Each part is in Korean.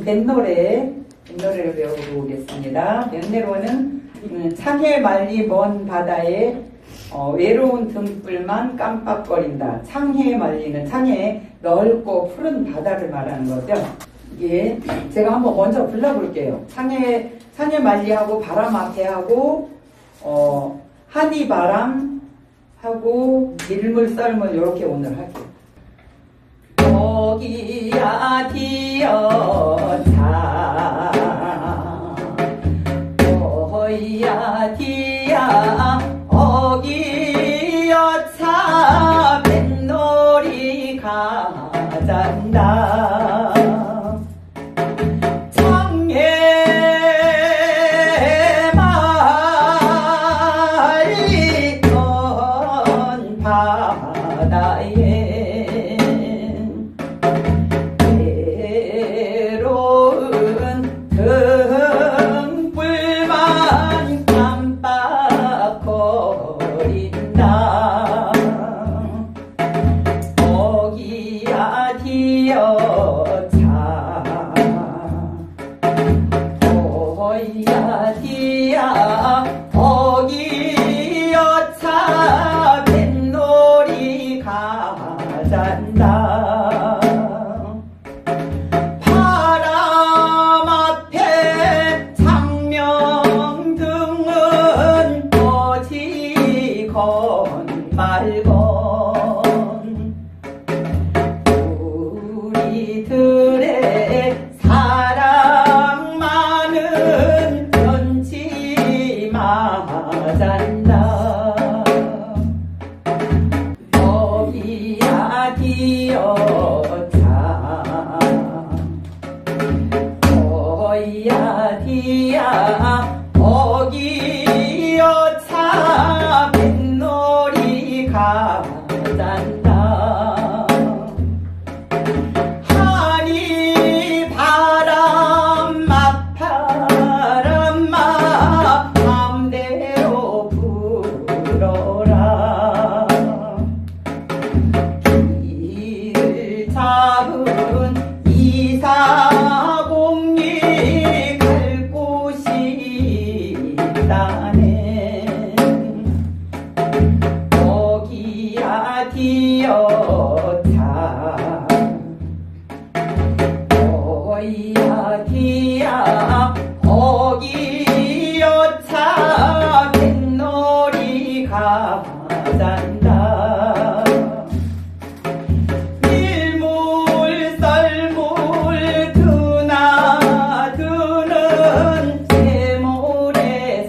뱃노래를 배워보겠습니다. 뱃노래는 창해 말리 먼 바다에 외로운 등불만 깜빡거린다. 창해 말리는 창해 넓고 푸른 바다를 말하는 거죠. 이게 제가 한번 먼저 불러볼게요. 창해 말리하고 바람 앞에 하고 한이 바람 하고 일물 썰물 이렇게 오늘 할게요. 거기야 디어차 거기야 디야 어기여차 뱃놀이 가잔다. 창해 말리 먼 바다에 등불만 깜빡거린다. 거기야 디어차 거기야 디야 거기여차 뱃놀이 가잔다. 말건 우리들의 사랑 많은 편지 맞았나. 거기야 디어차 거기야 디야 거기여차 뱃놀이 가잔다. 하니 바람아 맘대로 불어라. 길을 잡은 이사공이 갈 곳이 있다네. 거기야 디어차 거기야 디야 거기여차 뱃놀이 가잔다. 일물 썰물 드나드는 세모래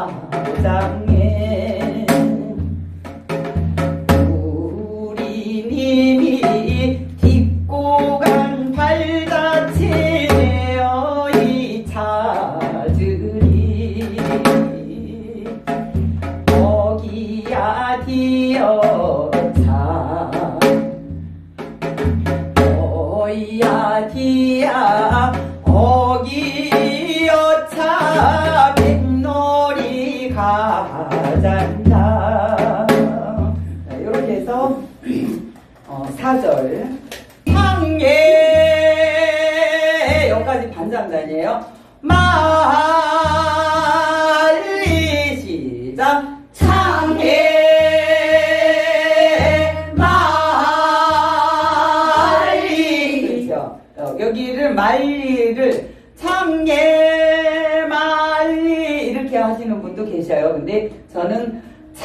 사장에 우리님이 딛고 간 발자취 내어이 찾으리. 거기야 디어차 거기야 디야 거기여차 뱃놀이 가잔다. 이렇게 해서 4절 창예 여기까지 반장단이에요. 말리 시작. 창예 말리. 그렇죠. 여기를 말리를 창예 말리 이렇게 하시는 분도 계셔요. 근데 저는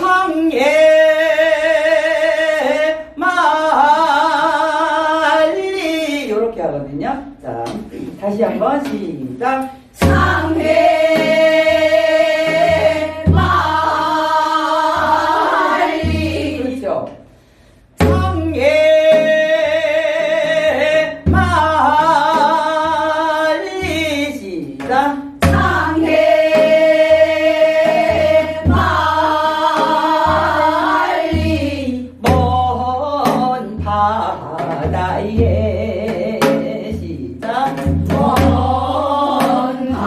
창예 말리 이렇게 하거든요. 자, 다시 한번 시작. 창예 말리. 그렇죠. 창예 말리 시작. 창예 말리 먼 바다에 시작. 먼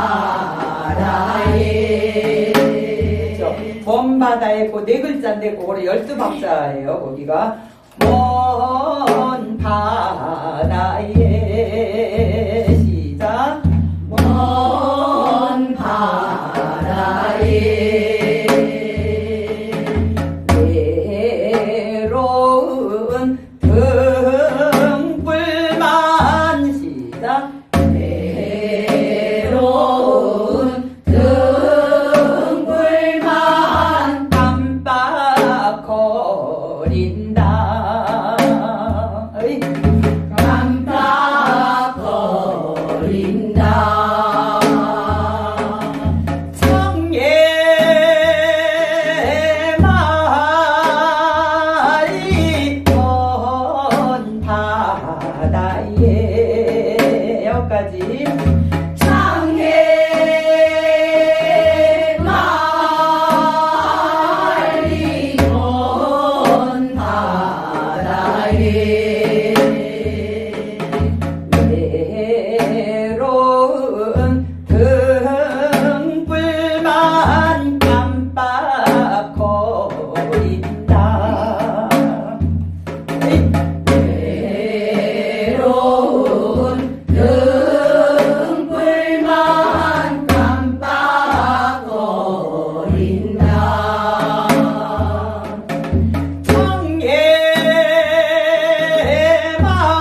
바다에. 그렇죠. 먼 바다에 그 네 글자인데 그거를 12박자예요. 거기가 먼 바다에 시작. 먼 바다에 외로운 등불만 시다 외로운 등불만 깜빡거린다 어이. 깜빡거린다 청해 마이 먼 바다에 여기까지 창해 말이 먼 바다에 외로운 등불만 깜빡거린다 외로운 등불만 깜빡거린다 청해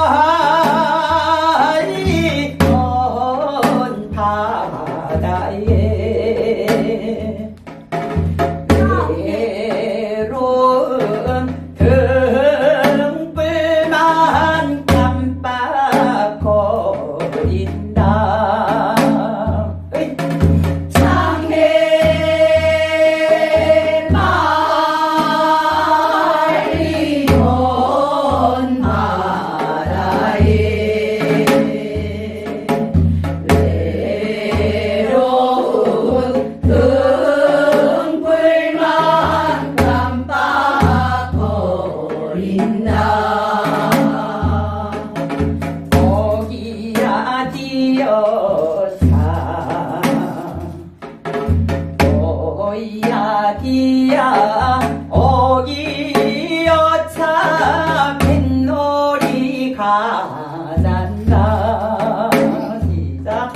마이 먼 바다에 외로운 등불만 깜빡거린다 으이. 창해 말이 먼 바다에 외로운 등불만 깜빡거린다 거기야 디어사 어이야 디야 어기여차 뱃놀이 가잔다 시작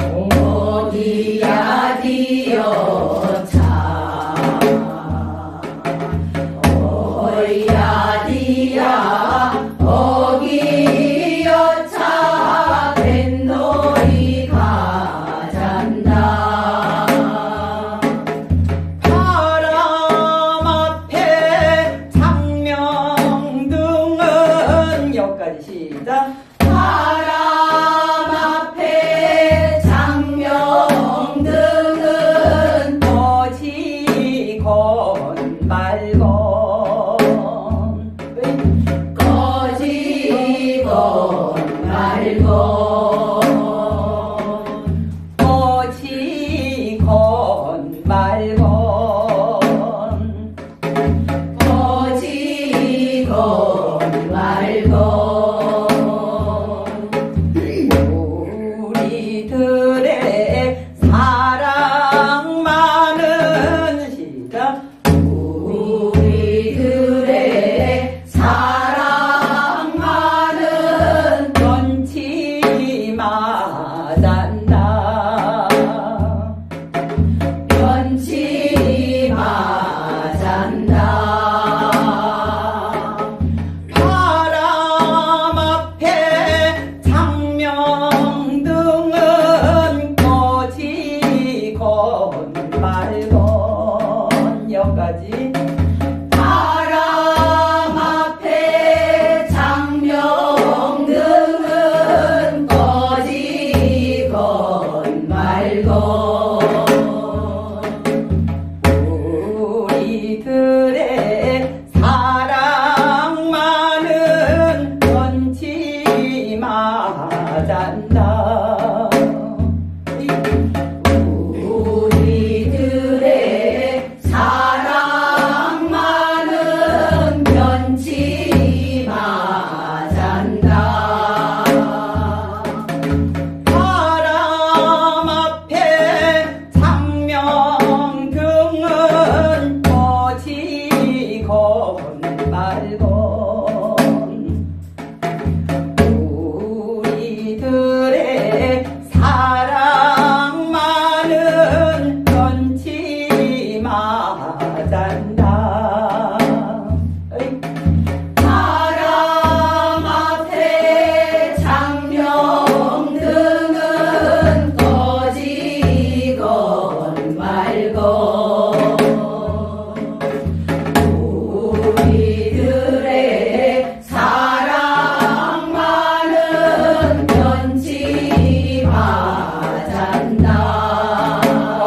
어디야 디어차 어이야 디야 어기여차 뱃놀이 가잔다 바람 앞에 장명등은 여기까지 시작 바람 앞에 장명등은 꺼지건 말건 꺼지건 말건 꺼지건 말건 꺼지건 말건 우리들의 사랑 많은 시작 우리들의 사랑 많은 변치 마잔다 변치 마잔다 바람 앞에 장명등은 꺼지건 말건 여기까지 바람 앞에 장명등은 꺼지건 말건 우리들의 사랑 많은 변치 마잔다 우리들의 사랑 봐잔다. 바람 앞에 장명등은 꺼지건 말건 우리들의 사랑만은 변치 마잔다.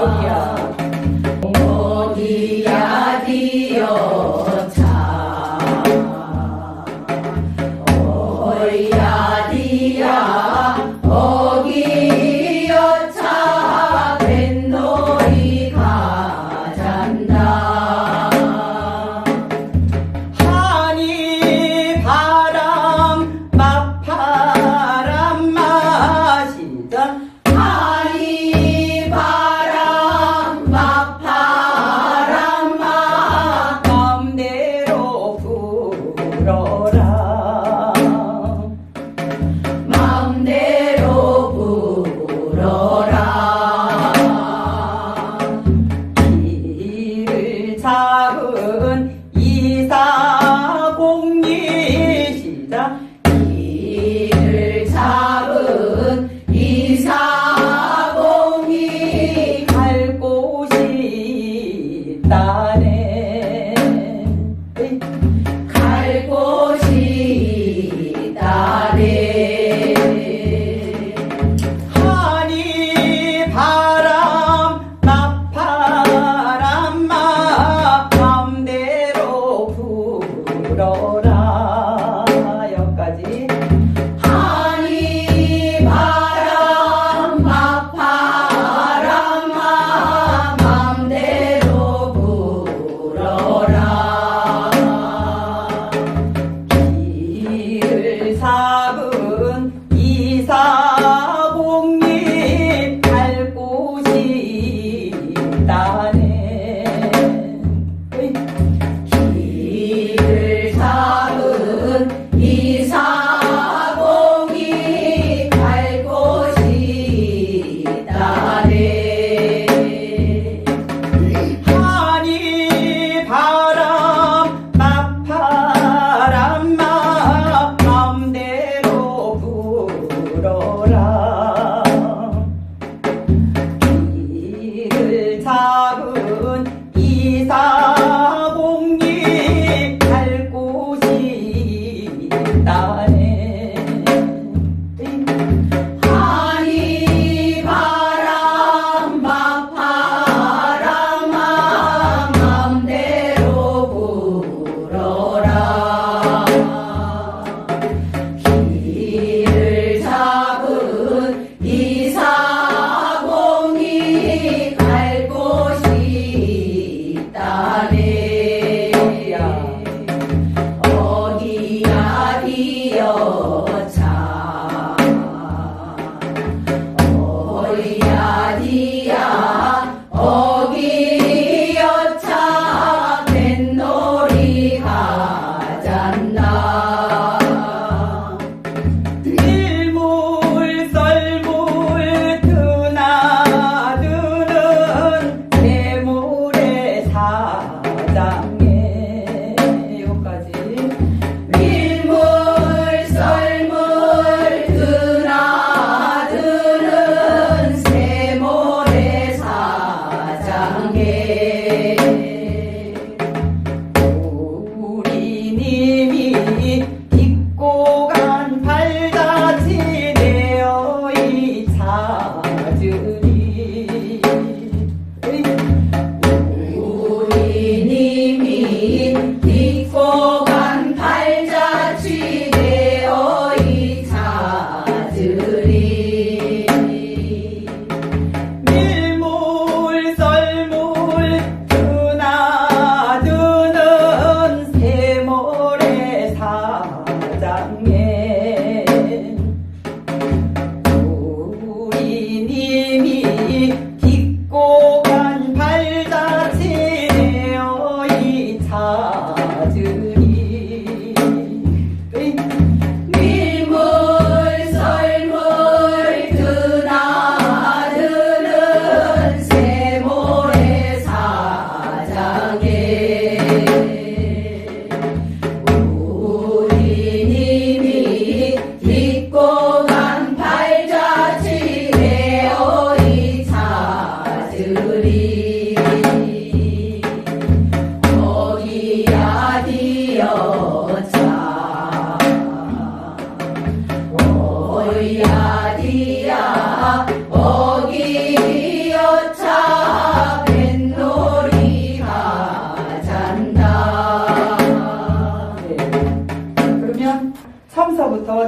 어디야 디어차 어디야 디야 어기여차 뱃놀이 가잔다. 하니 바람 막바람 마시자. 하니 바람 막바람 막 마음대로 불어라. 마음대로 불어라. 길을 잡은 이사공리 시작. 길을 잡은 이사공이 갈 곳이 있다네. 갈 곳이 있다네. 하니 바람 막바람 마음대로 불어라. 여기까지. 하니 바람 막바람 맘대로 불어라. 길을 잡은 이사공리 갈 곳이 있다네. 길을 잡은 이사공이 갈 곳이 있다네. 하니 바람 막바람 마음대로 불어라. 길을 잡은 이사공리 갈 곳이 있다네. 하니 바람 막바람 맘대로 불어라. 길을 잡은 이사공이 갈 곳이 있다네. 어디야 디어차 어디야 디야 어기여차 뱃놀이 가잔다. 일물 썰물 드나드는 뇌물의 사장에. 여기까지. 밀물 썰물 드나드는 세모래 사장에. 우리님이 딛고 간 발자취 내어이 찾으리. 우리님이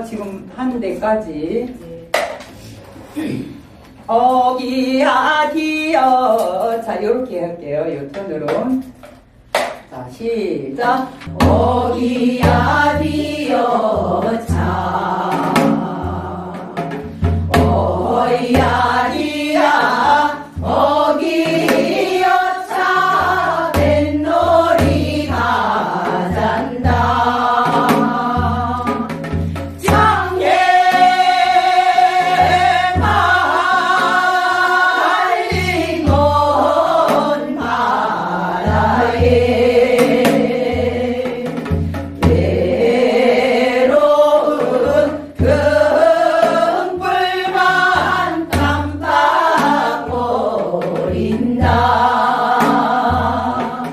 지금 한 데까지. 어기야 디어. 자, 요렇게 할게요. 요 톤으로. 자, 시작. 어기야 디어 차 어이야 디야 어기여 차 뱃놀이 가잔다 장계 말린 먼 바다에 외로운 금불만 깜빡거린다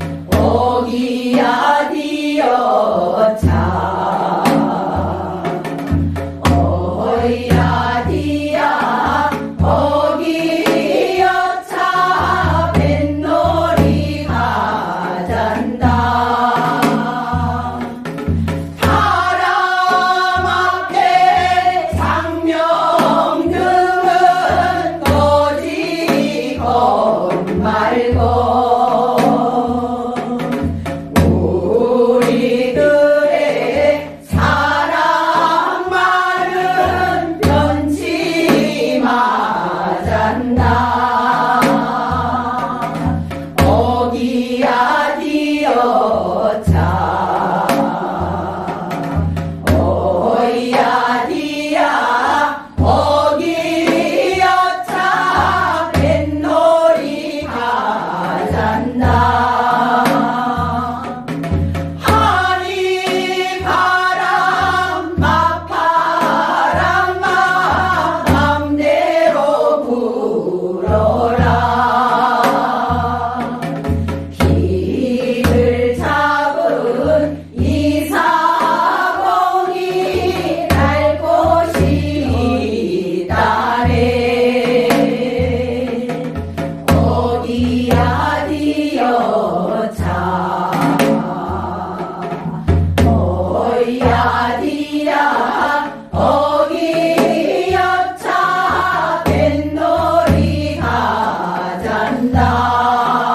어기야 디어 차 어이야 디야 어기여 차 뱃놀이 가잔다 바람 앞에 장명등은 꺼지건 말건 우리들의 사랑만은 변치 마잔다 어기야 디어 차 어이야 디야 어기여 차 뱃놀이 가잔다 하니 바람 막바람아 맘대로 불어라 길을 잡은 이사공이 날 곳이 있다네 어기야 디어 차 어이야 디야 어기여 차 뱃놀이 가잔다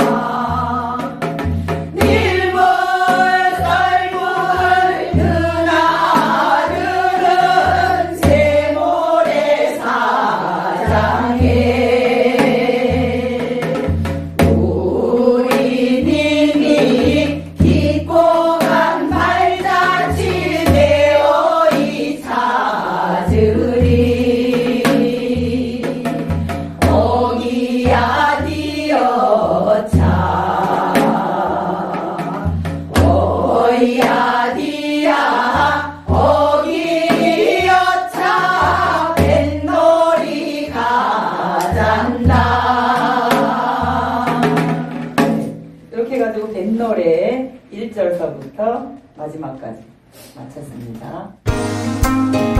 밀물 썰물 드나드는 새모래 사장에 우리 님이 딛고 간 발자취 되어이 찾으리 어기야 디어 차 어이야 디야 어기여 차 뱃놀이 가잔다 이렇게 해가지고 뱃노래 1절서부터 마지막까지 마쳤습니다.